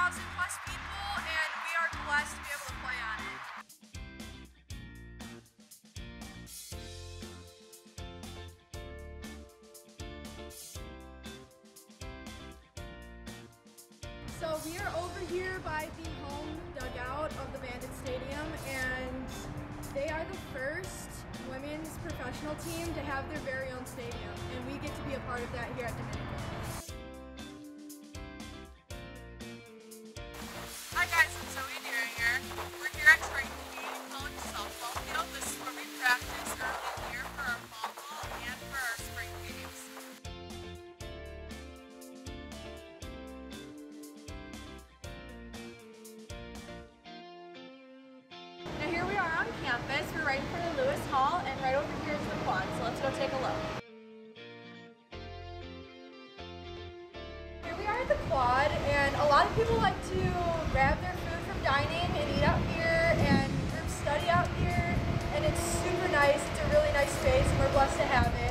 plus people, and we are blessed to be able to play on it. So we are over here by the home dugout of the Bandit Stadium, and they are the first women's professional team to have their very own stadium, and we get to be a part of that here at Dominican. Hi guys, I'm Zoe Deeringer. We're here at Triton Community College softball field. This is where we practice early in the year for our fall ball and for our spring games. Now here we are on campus. We're right in front of Lewis Hall, and right over here is the quad, so let's go take a look. Here we are at the quad, and a lot of people like to grab their food from dining and eat out here, and group study out here, and it's super nice. It's a really nice space, and we're blessed to have it.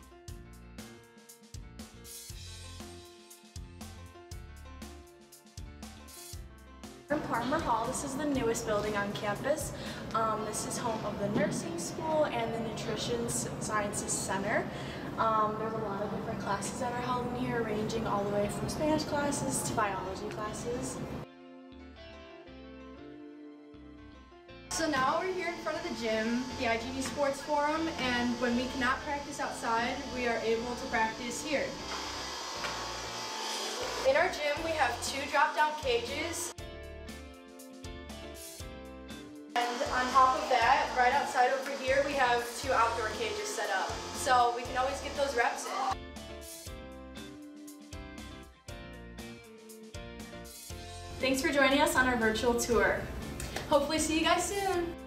From Parmer Hall, this is the newest building on campus. This is home of the nursing school and the nutrition sciences center. There's a lot of different classes that are held in here, ranging all the way from Spanish classes to biology classes. So now we're here in front of the gym, the IGD Sports Forum, and when we cannot practice outside, we are able to practice here. In our gym, we have 2 drop-down cages. And on top of that, right outside over here, we have 2 outdoor cages set up. So we can always get those reps in. Thanks for joining us on our virtual tour. Hopefully see you guys soon.